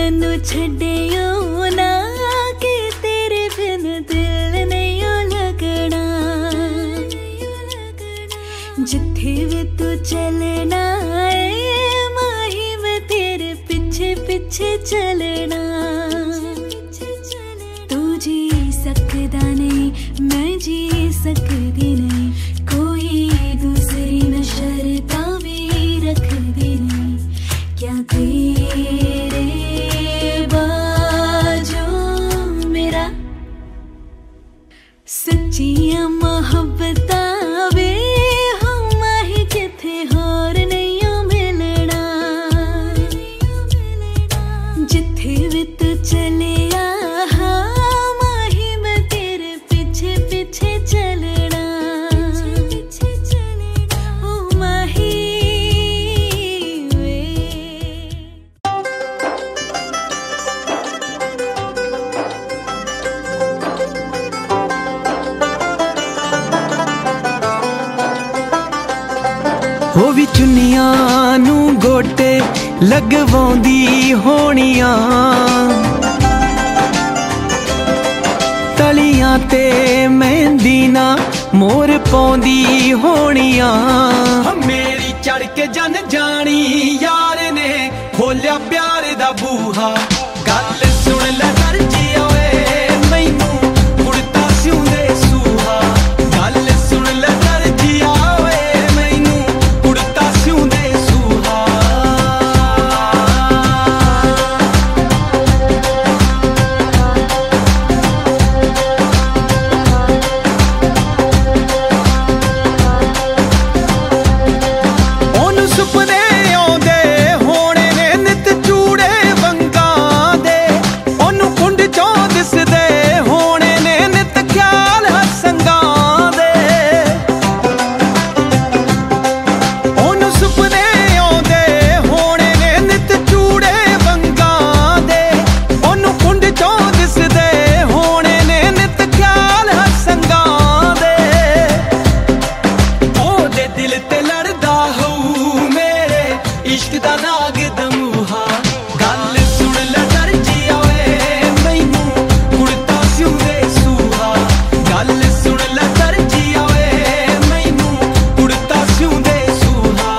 मैनू छड्डियो ना कि तेरे बिन दिल नहीं लगना। जिथे भी तू चलना है माही मैं तेरे पीछे पीछे चलना। तू जी सकदा नहीं मैं जी सकदी नहीं, कोई दूसरी मैं शर्ता भी रखदी नहीं। क्या तेरे बाजू मेरा सच्चियां मोहब्बतां वे हम ही किथे होर नहीं मिलना। जिथे भी तू चले माही मैं तेरे पीछे पीछे चलना। ओ माही वो भी चुन्नियां नू गोटे लगवाउंदी होनियां, तलियां ते मेहंदी ना मोर पाउंदी होनियां। मेरी चढ़ के जन जानी यार ने खोलिया प्यार दा बूहा। गल सुन ले दर्जी ओए मैनू कुड़ता सिउंदे सूहा। गल सुन ले दर्जी ओए मैनू कुड़ता सिउंदे सूहा। ओनू सुपने आउंदे होणे ने नित चूड़े वंगां दे। ओनू कुंड चों दिसदे होणे ने नित ख्याल हसंगां दे। ओनू सुपने आउंदे होणे ने नित चूड़े वंगां दे। ओनू कुंड चों दिसदे होणे ने नित ख्याल हसंगां दे। ओदे दिल ते लड़दा होऊ मेरे इश्क दा नाग दमूहा। गल सुन ले दर्जी ओए मैनू कुड़ता सिउंदे सूहा। गल सुन ले दर्जी ओए मैनू कुड़ता सिउंदे सूहा।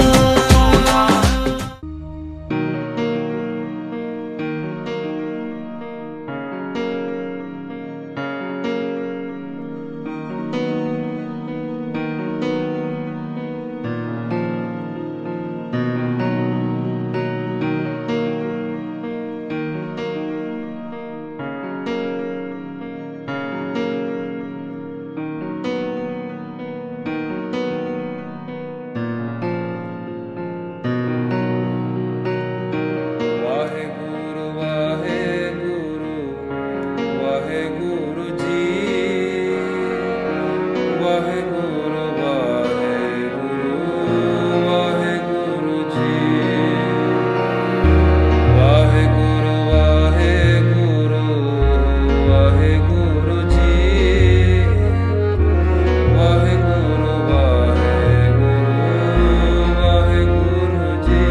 वाहेगुरु वाहेगुरु वाहेगुरु जी। वाहेगुरु वाहेगुरु वाहेगुरु जी। वाहेगुरु वाहेगुरु वाहेगुरु जी। वाहेगुरु वाहेगुरु वाहेगुरु जी।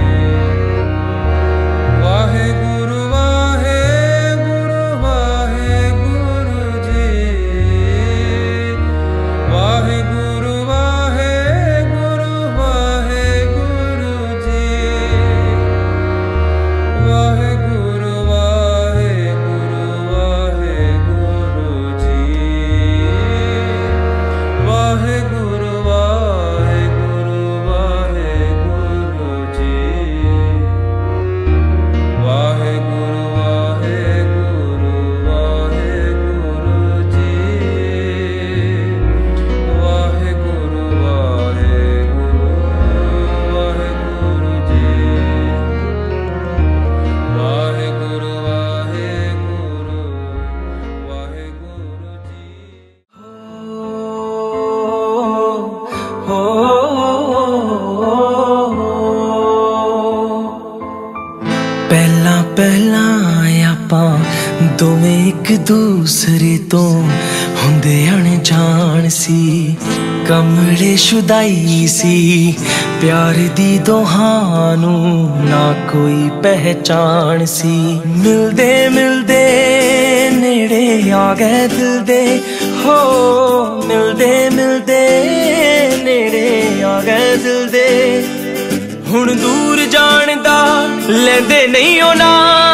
वाहेगुरु वाहेगुरु वाहेगुरु जी। वाहेगुरु वाहेगुरु वाहेगुरु जी। वाहेगुरु वाहेगुरु वाहेगुरु जी। वाहेगुरु वाहेगुरु वाहेगुरु जी। वाहेगुरु वाहेगुरु वाहेगुरु जी। वाहेगुरु वाहेगुरु वाहेगुरु जी। वाहेगुरु वाहेगुरु वाहेगुरु जी। पहला पहला आपां दोवें एक दूसरे तो हुंदे अणजाण सी। कमले शुदाई सी प्यार दी दोहानू ना कोई पहचान सी। मिलदे मिलदे नेड़े आ गए दिल दे हो, मिलदे मिलदे नेड़े आ गए दिल दे। हुण दूर जान दा लेंदे नहीं होना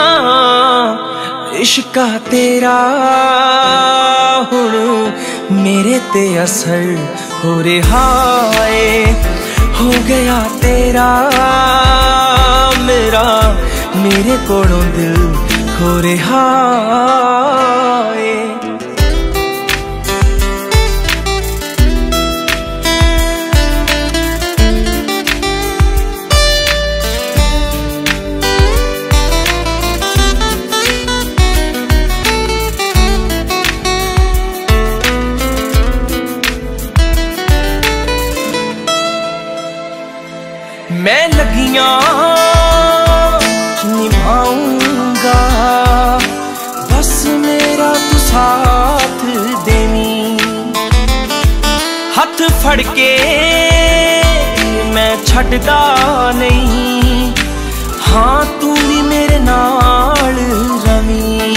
इश्का तेरा, हुण मेरे ते असर हो रहा है, हो गया तेरा मेरा, मेरे कोलों दिल हो रहा है। मैं लगियां निभाऊंगा बस मेरा तू साथ देनी, हथ फड़ के मैं छड़दा नहीं, हाँ तू भी मेरे नाल रमी।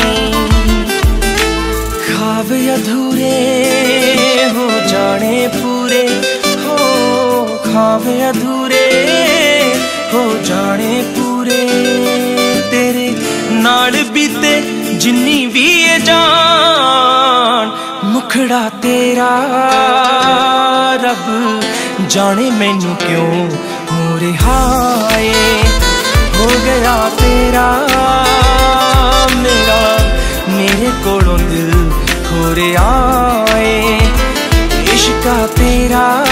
ख्वाब अधूरे हो जाने पूरे हो, ख्वाब अधूरे हो जाने पूरे, तेरे नाल बीते जिन्नी भी है जान, मुखड़ा तेरा रब जाने मैनू क्यों हो रहा है, हो गया तेरा मेरा, मेरे कोलों दिल हो रहा है। इश्का तेरा